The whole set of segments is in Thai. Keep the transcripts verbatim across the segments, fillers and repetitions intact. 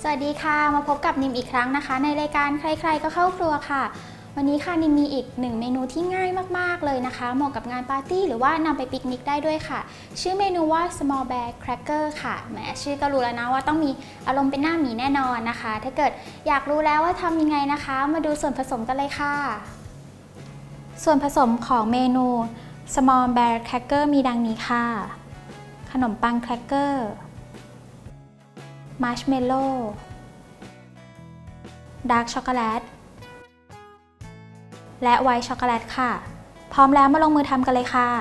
สวัสดีค่ะมาพบกับนิมอีกครั้งนะคะในรายการใครๆก็เข้าครัวค่ะวันนี้ค่ะนิมมีอีกหนึ่งเมนูที่ง่ายมากๆเลยนะคะเหมาะกับงานปาร์ตี้หรือว่านำไปปิกนิกได้ด้วยค่ะชื่อเมนูว่า small bear cracker ค่ะแหมชื่อก็รู้แล้วนะว่าต้องมีอารมณ์เป็นหน้าหมีแน่นอนนะคะถ้าเกิดอยากรู้แล้วว่าทำยังไงนะคะมาดูส่วนผสมกันเลยค่ะส่วนผสมของเมนู small bear cracker มีดังนี้ค่ะขนมปังแครกเกอร์มาร์ชเมลโล่ดาร์กช็อกโกแลตและไวท์ช็อกโกแลตค่ะพร้อมแล้วมาลงมือทำกันเลยค่ะ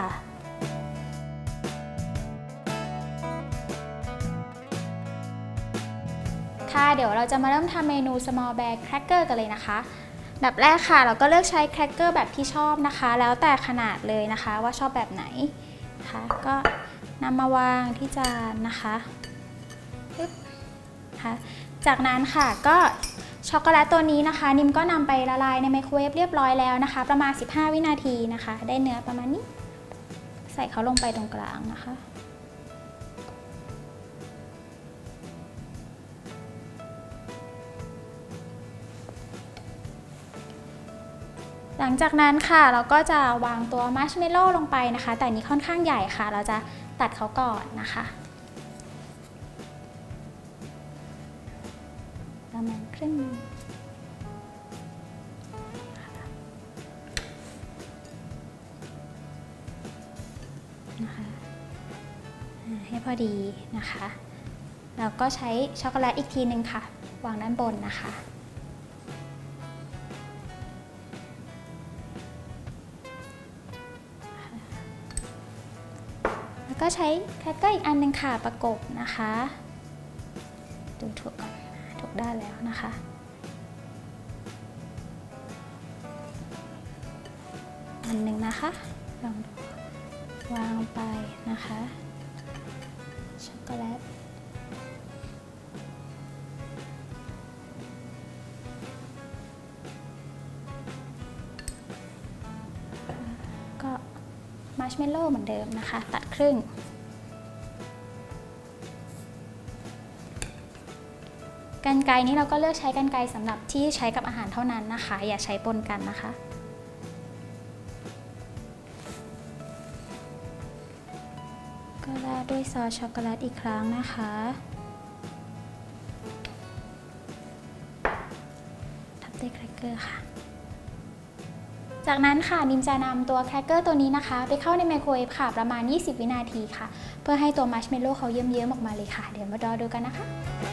ค่ะเดี๋ยวเราจะมาเริ่มทำเมนู small bear cracker กันเลยนะคะแบบแรกค่ะเราก็เลือกใช้แครกเกอร์แบบที่ชอบนะคะแล้วแต่ขนาดเลยนะคะว่าชอบแบบไหนนะคะก็นำมาวางที่จานนะคะจากนั้นค่ะก็ช็อกโกแลตตัวนี้นะคะนิมก็นำไปละลายในไมโครเวฟเรียบร้อยแล้วนะคะประมาณสิบห้าวินาทีนะคะได้เนื้อประมาณนี้ใส่เขาลงไปตรงกลางนะคะหลังจากนั้นค่ะเราก็จะวางตัวมัชเมลโล่ลงไปนะคะแต่นี้ค่อนข้างใหญ่ค่ะเราจะตัดเขาก่อนนะคะประมาณครึ่งนะคะให้พอดีนะคะแล้วก็ใช้ช็อกโกแลตอีกทีนึงค่ะวางด้านบนนะคะแล้วก็ใช้แครกเกอร์อีกอันนึงค่ะประกบนะคะดูถูกก่อนถูกได้แล้วนะคะอันหนึ่งนะคะลองดูวางลงไปนะคะช็อกโกแลตก็มัชเมลโล่เหมือนเดิมนะคะตัดครึ่งกรรไกรนี้เราก็เลือกใช้กรรไกรสำหรับที่ใช้กับอาหารเท่านั้นนะคะอย่าใช้ปนกันนะคะก็ราดด้วยซอสช็อกโกแลตอีกครั้งนะคะทับด้วยแครกเกอร์ค่ะจากนั้นค่ะนิมจะนำตัวแครกเกอร์ตัวนี้นะคะไปเข้าในไมโครเวฟค่ะประมาณยี่สิบวินาทีค่ะเพื่อให้ตัวมัชเมลโล่เขาเยิ้มๆออกมาเลยค่ะเดี๋ยวมารอดูกันนะคะ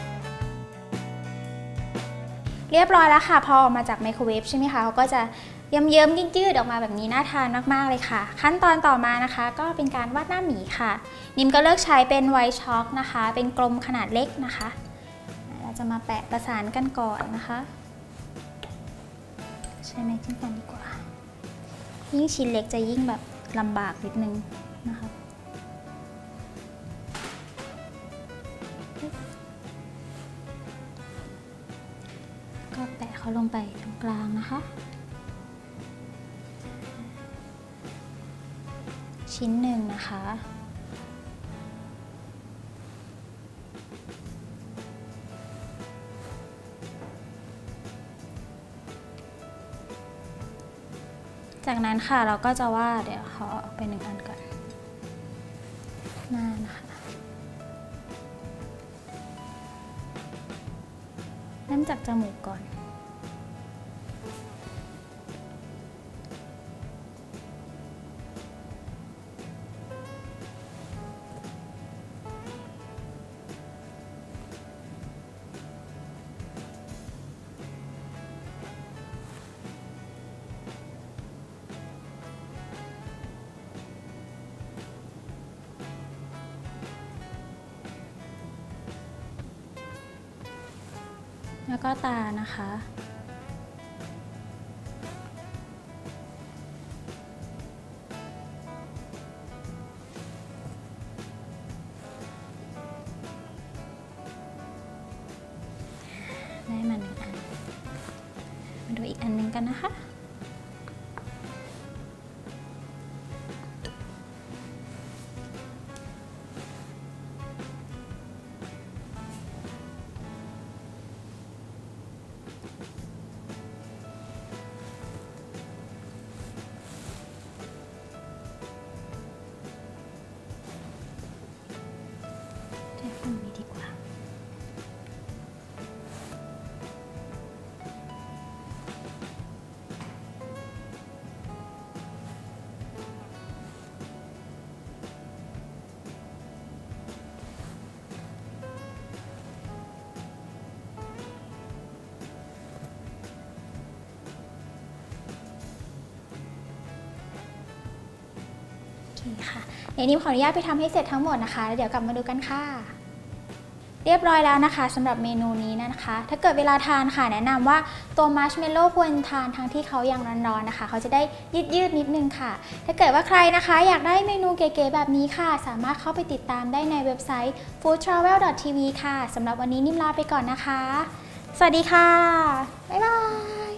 เรียบร้อยแล้วค่ะพอออกมาจากไมโครเวฟใช่ไหมคะเขาก็จะเยิ้มๆยืดๆออกมาแบบนี้น่าทานมากๆเลยค่ะขั้นตอนต่อมานะคะก็เป็นการวาดหน้าหมีค่ะนิมก็เลือกใช้เป็นไวท์ช็อกนะคะเป็นกลมขนาดเล็กนะคะเราจะมาแปะประสานกันก่อนนะคะใช้ไม้จิ้มฟันดีกว่ายิ่งชิ้นเล็กจะยิ่งแบบลำบากนิดนึงนะคะก็แปะเขาลงไปตรงกลางนะคะชิ้นหนึ่งนะคะจากนั้นค่ะเราก็จะวาดเดี๋ยวขอออกไปหนึ่งอันก่อนหน้านะคะเริ่มจากจมูกก่อนแล้วก็ตานะคะได้มาหนึ่งอันมาดูอีกอันนึงกันนะคะ นใช้ฝั่งนี้ดีกว่าค่ะเดี๋ยวนิมขออนุญาตไปทำให้เสร็จทั้งหมดนะคะแล้วเดี๋ยวกลับมาดูกันค่ะเรียบร้อยแล้วนะคะสำหรับเมนูนี้นะคะถ้าเกิดเวลาทานค่ะแนะนำว่าตัวมัชเมลโล่ควรทานทั้งที่เขายังร้อนๆนะคะเขาจะได้ยืดๆนิดนึงค่ะถ้าเกิดว่าใครนะคะอยากได้เมนูเก๋ๆแบบนี้ค่ะสามารถเข้าไปติดตามได้ในเว็บไซต์ ฟู้ดทราเวล ดอท ที วี ค่ะสำหรับวันนี้นิมลาไปก่อนนะคะสวัสดีค่ะบ๊ายบาย